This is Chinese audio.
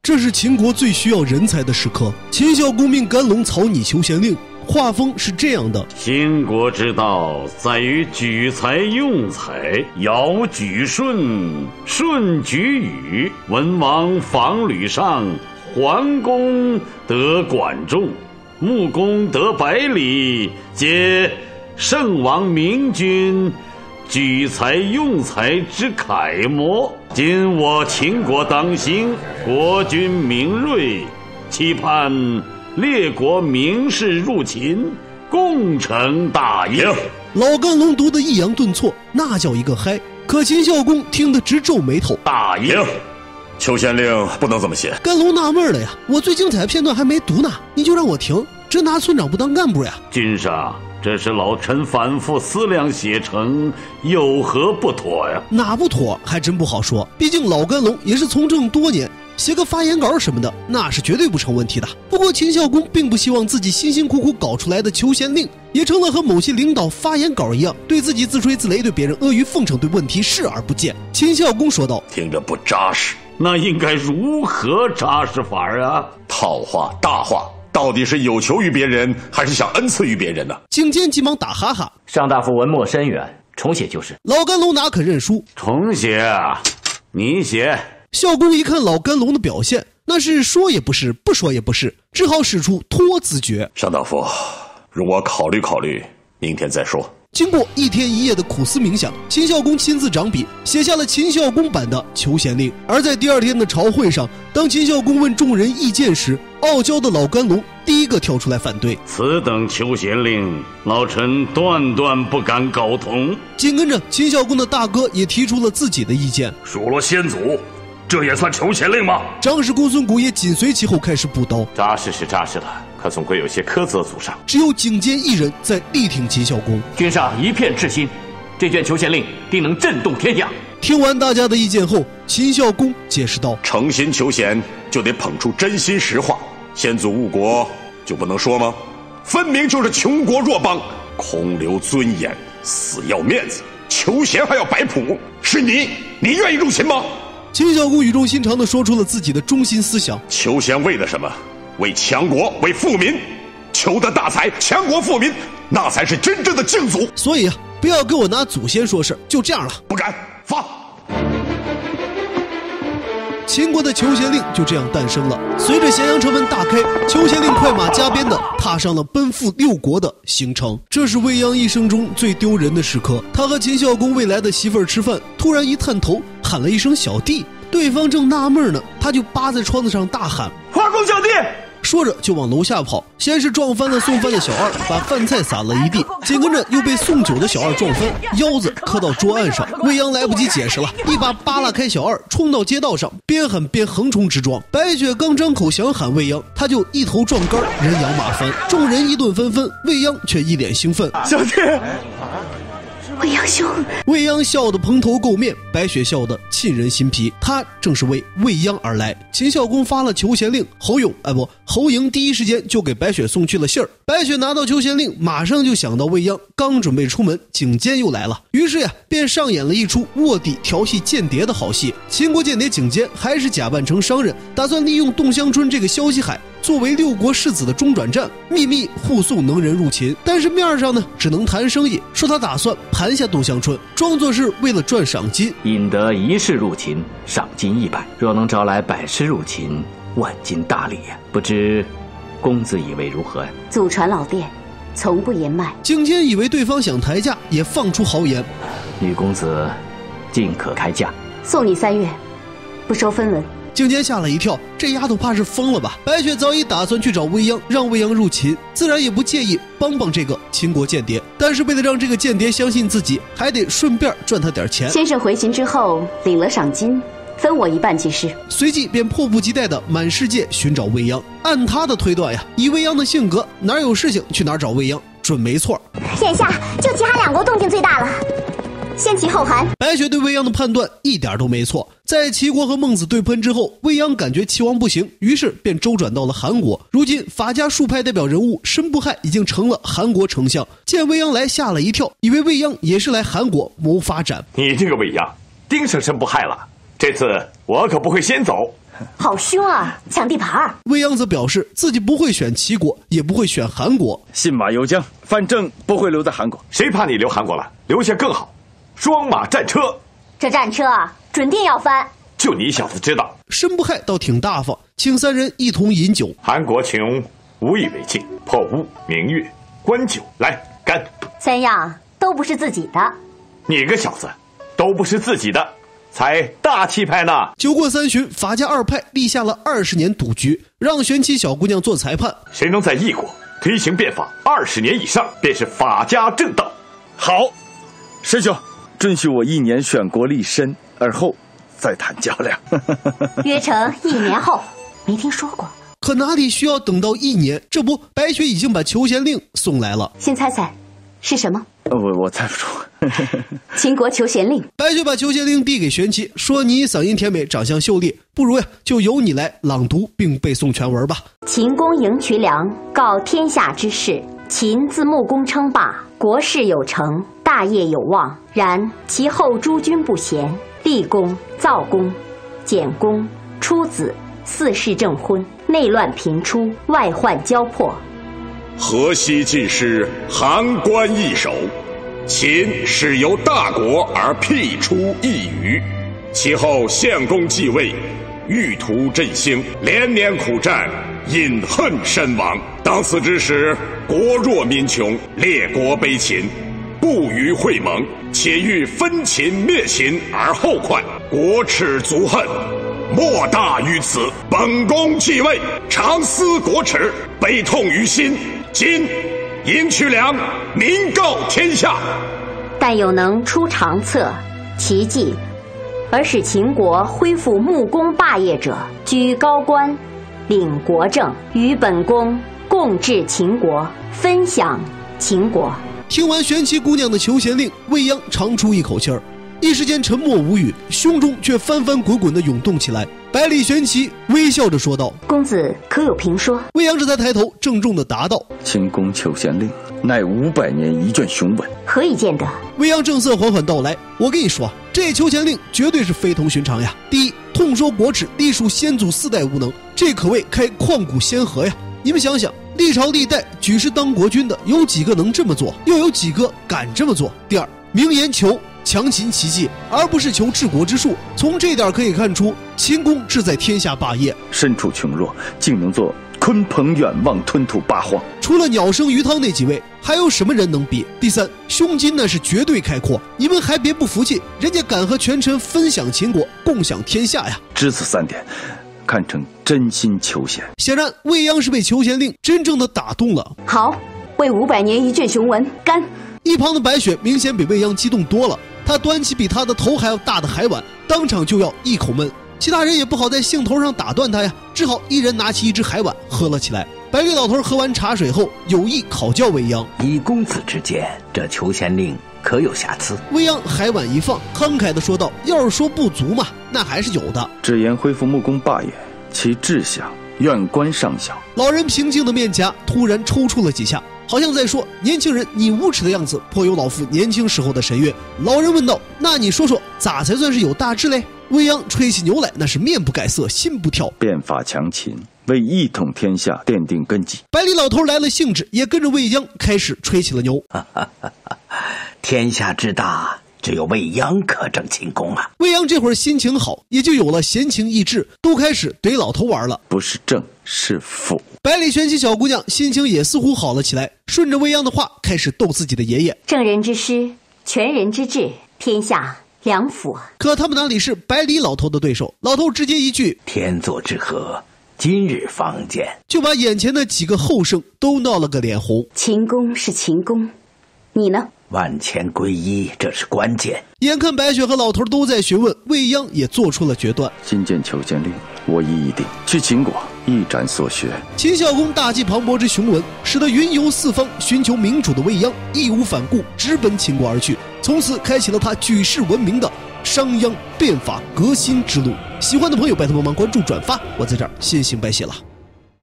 这是秦国最需要人才的时刻。秦孝公命甘龙草拟求贤令，画风是这样的： 秦国之道在于举才用才，尧举舜，舜举禹，文王访吕尚，桓公得管仲，穆公得百里，皆圣王明君举才用才之楷模。今我秦国当兴，国君明锐，期盼列国名士入秦，共成大业。 老甘龙读得抑扬顿挫，那叫一个嗨。可秦孝公听得直皱眉头。 大业， 求贤令不能这么写。 甘龙纳闷了呀，我最精彩片段还没读呢，你就让我停，这拿村长不当干部呀？ 君上，这是老臣反复思量写成，有何不妥呀？ 哪不妥还真不好说，毕竟老甘龙也是从政多年，写个发言稿什么的，那是绝对不成问题的。不过秦孝公并不希望自己辛辛苦苦搞出来的求贤令，也成了和某些领导发言稿一样，对自己自吹自擂，对别人阿谀奉承，对问题视而不见。秦孝公说道： 听着不扎实。 那应该如何扎实法啊？ 套话大话，到底是有求于别人，还是想恩赐于别人呢？ 景监急忙打哈哈： 上大夫文墨深远，重写就是。 老甘龙哪肯认输？ 重写啊，你写。 孝公一看老甘龙的表现，那是说也不是，不说也不是，只好使出拖字诀。 上大夫，容我考虑考虑，明天再说。 经过一天一夜的苦思冥想，秦孝公亲自掌笔写下了秦孝公版的求贤令。而在第二天的朝会上，当秦孝公问众人意见时，傲娇的老甘龙第一个跳出来反对。 此等求贤令，老臣断断不敢苟同。 紧跟着秦孝公的大哥也提出了自己的意见。 数落先祖，这也算求贤令吗？ 长史公孙贾也紧随其后开始补刀。 扎实是扎实了，可总归有些苛责祖上。 只有景监一人在力挺秦孝公。 君上一片至心，这卷求贤令定能震动天下。 听完大家的意见后，秦孝公解释道： 诚心求贤就得捧出真心实话，先祖误国就不能说吗？分明就是穷国弱邦，空留尊严，死要面子，求贤还要摆谱。是你愿意入秦吗？ 秦孝公语重心长地说出了自己的中心思想： 求贤为了什么？为强国，为富民。求得大才，强国富民，那才是真正的敬祖。 所以啊，不要跟我拿祖先说事，就这样了。 不敢发。 秦国的求贤令就这样诞生了。随着咸阳城门大开，求贤令快马加鞭地踏上了奔赴六国的行程。这是未央一生中最丢人的时刻。他和秦孝公未来的媳妇儿吃饭，突然一探头，喊了一声小弟，对方正纳闷呢，他就扒在窗子上大喊： 花公小弟！ 说着就往楼下跑，先是撞翻了送饭的小二，把饭菜撒了一地，紧跟着又被送酒的小二撞翻，腰子磕到桌案上。未央来不及解释了，一把扒拉开小二，冲到街道上，边喊边横冲直撞。白雪刚张口想喊未央，他就一头撞杆，人仰马翻，众人议论纷纷，未央却一脸兴奋： 小弟！ 未央兄！ 未央笑得蓬头垢面，白雪笑得沁人心脾。他正是为未央而来。秦孝公发了求贤令，侯嬴第一时间就给白雪送去了信儿。白雪拿到求贤令，马上就想到未央，刚准备出门，景监又来了，于是便上演了一出卧底调戏间谍的好戏。秦国间谍景监还是假扮成商人，打算利用洞乡春这个消息海作为六国世子的中转站，秘密护送能人入秦。但是面上呢，只能谈生意，说他打算盘下洞乡春，装作是为了赚赏金。 引得一世入秦，赏金100；若能招来100世入秦，万金大礼呀！不知公子以为如何呀？ 祖传老店，从不言卖。 景监以为对方想抬价，也放出豪言： 女公子尽可开价， 送你3月，不收分文。 景监吓了一跳，这丫头怕是疯了吧？白雪早已打算去找未央，让未央入秦，自然也不介意帮这个秦国间谍。但是为了让这个间谍相信自己，还得顺便赚他点钱。 先生回秦之后领了赏金，分我1半即是。 随即便迫不及待地满世界寻找未央。按他的推断呀，以未央的性格，哪有事情去哪找未央，准没错。 眼下就其他2国动静最大了，先齐后韩。 白雪对未央的判断一点都没错。在齐国和孟子对喷之后，未央感觉齐王不行，于是便周转到了韩国。如今法家数派代表人物申不害已经成了韩国丞相，见未央来吓了一跳，以为未央也是来韩国谋发展。 你这个未央盯上申不害了，这次我可不会先走。 好凶啊，抢地盘。 未央则表示自己不会选齐国，也不会选韩国。 信马由缰，反正不会留在韩国。 谁怕你留韩国了？留下更好。双马战车， 这战车准定要翻。 就你小子知道。 申不害倒挺大方，请三人一同饮酒。 韩国穷，无以为继，破屋明月，观酒，来干。 三样都不是自己的。 你个小子，都不是自己的，才大气派呢。 酒过三巡，法家二派立下了20年赌局，让玄奇小姑娘做裁判。 谁能在异国推行变法20年以上，便是法家正道。 好，师兄，准许我1年选国立身，而后再谈较量。 约成1年后。没听说过。 可哪里需要等到1年？这不，白雪已经把求贤令送来了。 先猜猜是什么？ 我猜不出。 秦国求贤令。 白雪把求贤令递给玄奇，说：“你嗓音甜美，长相秀丽，不如就由你来朗读并背诵全文吧。” 秦公赢渠梁，告天下之事。秦自穆公称霸，国事有成，大业有望。然其后诸君不贤，厉公、灶公、简公、出子，4世正婚，内乱频出，外患交迫。 河西尽失，函关易守。秦始由大国而辟出一隅，其后献公继位，欲图振兴，连年苦战，饮恨身亡。当此之时，国弱民穷，列国悲秦，不予会盟，且欲分秦灭秦而后快，国耻足恨，莫大于此。本公继位，常思国耻，悲痛于心。今赢渠梁，明告天下。 但有能出长策，奇计，而使秦国恢复穆公霸业者，居高官，领国政，与本公共治秦国，分享秦国。 听完玄奇姑娘的求贤令，未央长出一口气儿，一时间沉默无语，胸中却翻翻滚滚地涌动起来。百里玄奇微笑着说道：“ 公子可有评说？” 未央这才抬头，郑重地答道：“ 秦公求贤令，乃500年一卷雄文， 何以见得？” 未央正色缓缓道来：“我跟你说，这求贤令绝对是非同寻常呀！第一，痛说国耻，隶属先祖4代无能，这可谓开旷古先河呀！你们想想，历朝历代举世当国君的，有几个能这么做？又有几个敢这么做？第二，明言求强秦奇迹，而不是求治国之术。从这点可以看出，秦公志在天下霸业， 身处穷弱，竟能做鲲鹏远望，吞吐八荒。 除了鸟生鱼汤那几位，还有什么人能比？第三，胸襟那是绝对开阔，你们还别不服气，人家敢和权臣分享秦国，共享天下呀！ 只此3点，看成真心求贤。 显然，未央是被求贤令真正的打动了。 好，为500年一卷雄文，干！ 一旁的白雪明显比未央激动多了，她端起比她的头还要大的海碗，当场就要一口闷。其他人也不好在兴头上打断他呀，只好一人拿起一只海碗喝了起来。百里老头喝完茶水后，有意考教未央：“ 以公子之见，这求贤令可有瑕疵？” 未央海碗一放，慷慨地说道：“要是说不足嘛，那还是有的。 只言恢复穆公霸业，其志向远观上小。” 老人平静的面颊突然抽搐了几下，好像在说：“年轻人，你无耻的样子颇有老夫年轻时候的神韵。”老人问道：“那你说说，咋才算是有大志嘞？”未央吹起牛来，那是面不改色，心不跳。 变法强秦，为一统天下奠定根基。 百里老头来了兴致，也跟着未央开始吹起了牛。 天下之大，只有未央可争秦公啊！ 未央这会儿心情好，也就有了闲情逸致，都开始怼老头玩了。 不是正是负。 百里玄奇小姑娘心情也似乎好了起来，顺着未央的话开始逗自己的爷爷：“ 正人之师，全人之治，天下良辅。” 可他们哪里是百里老头的对手？老头直接一句：“ 天作之合，今日方见。”就把眼前的几个后生都闹了个脸红。 秦公是秦公，你呢？ 万千归一，这是关键。 眼看白雪和老头都在询问，未央也做出了决断：“ 今见求贤令，我意已定，去秦国一展所学。” 秦孝公大气磅礴之雄文，使得云游四方寻求明主的未央义无反顾，直奔秦国而去，从此开启了他举世闻名的商鞅变法革新之路。喜欢的朋友拜托帮忙关注转发，我在这儿先行拜谢了。